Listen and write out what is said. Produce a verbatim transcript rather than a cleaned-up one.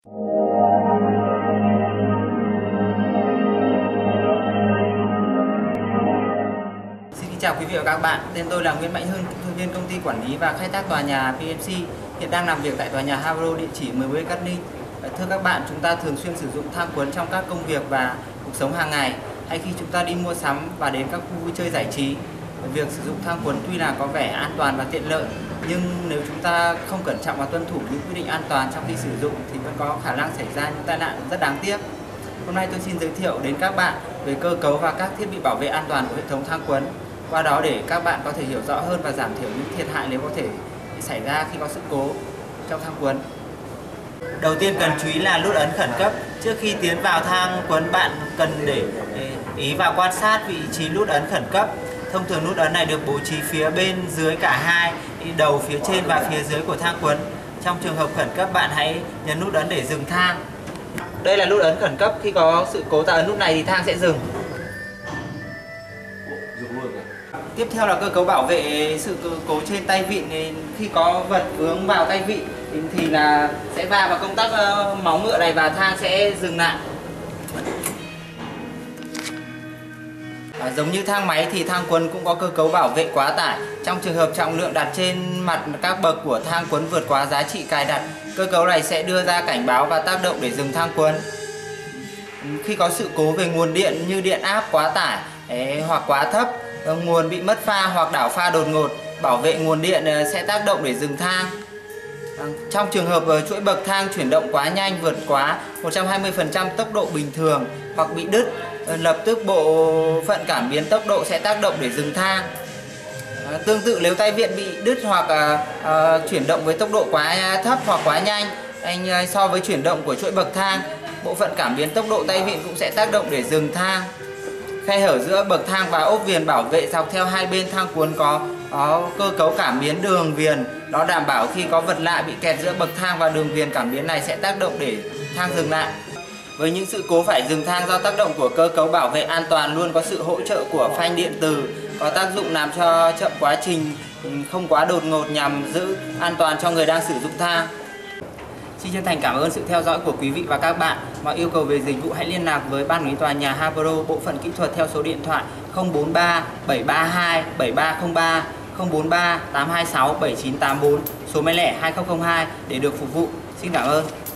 Xin chào quý vị và các bạn, tên tôi là Nguyễn Mạnh Hưng, kỹ thuật viên công ty quản lý và khai thác tòa nhà pê em xê, hiện đang làm việc tại tòa nhà Havro địa chỉ mười bốn Cát Linh. Thưa các bạn, chúng ta thường xuyên sử dụng thang cuốn trong các công việc và cuộc sống hàng ngày, hay khi chúng ta đi mua sắm và đến các khu vui chơi giải trí. Việc sử dụng thang cuốn tuy là có vẻ an toàn và tiện lợi, nhưng nếu chúng ta không cẩn trọng và tuân thủ những quy định an toàn trong khi sử dụng thì vẫn có khả năng xảy ra những tai nạn rất đáng tiếc. Hôm nay tôi xin giới thiệu đến các bạn về cơ cấu và các thiết bị bảo vệ an toàn của hệ thống thang cuốn. Qua đó để các bạn có thể hiểu rõ hơn và giảm thiểu những thiệt hại nếu có thể xảy ra khi có sự cố trong thang cuốn. Đầu tiên cần chú ý là nút ấn khẩn cấp. Trước khi tiến vào thang cuốn, bạn cần để ý và quan sát vị trí nút ấn khẩn cấp. Thông thường nút ấn này được bố trí phía bên dưới cả hai đầu, phía trên và phía dưới của thang cuốn. Trong trường hợp khẩn cấp, bạn hãy nhấn nút ấn để dừng thang. Đây là nút ấn khẩn cấp, khi có sự cố ta ấn nút này thì thang sẽ dừng. Tiếp theo là cơ cấu bảo vệ sự cố trên tay vịn. Khi có vật vướng vào tay vịn thì là sẽ va vào công tắc máu ngựa này và thang sẽ dừng lại. À, giống như thang máy thì thang cuốn cũng có cơ cấu bảo vệ quá tải. Trong trường hợp trọng lượng đặt trên mặt các bậc của thang cuốn vượt quá giá trị cài đặt, cơ cấu này sẽ đưa ra cảnh báo và tác động để dừng thang cuốn. Khi có sự cố về nguồn điện như điện áp quá tải ấy, hoặc quá thấp, nguồn bị mất pha hoặc đảo pha đột ngột, bảo vệ nguồn điện sẽ tác động để dừng thang. Trong trường hợp chuỗi bậc thang chuyển động quá nhanh, vượt quá một trăm hai mươi phần trăm tốc độ bình thường hoặc bị đứt, lập tức bộ phận cảm biến tốc độ sẽ tác động để dừng thang. Tương tự, nếu tay vịn bị đứt hoặc à, à, chuyển động với tốc độ quá thấp hoặc quá nhanh anh so với chuyển động của chuỗi bậc thang, bộ phận cảm biến tốc độ tay vịn cũng sẽ tác động để dừng thang. Khe hở giữa bậc thang và ốp viền bảo vệ dọc theo hai bên thang cuốn có, có cơ cấu cảm biến đường viền. Nó đảm bảo khi có vật lạ bị kẹt giữa bậc thang và đường viền cảm biến này sẽ tác động để thang dừng lại. Với những sự cố phải dừng thang do tác động của cơ cấu bảo vệ an toàn, luôn có sự hỗ trợ của phanh điện từ, có tác dụng làm cho chậm quá trình không quá đột ngột nhằm giữ an toàn cho người đang sử dụng thang. Xin chân thành cảm ơn sự theo dõi của quý vị và các bạn. Mọi yêu cầu về dịch vụ hãy liên lạc với ban quản lý tòa nhà Havro, bộ phận kỹ thuật theo số điện thoại không bốn ba bảy ba hai bảy ba không ba, không bốn ba tám hai sáu bảy chín tám bốn, số máy lẻ hai không không hai để được phục vụ. Xin cảm ơn.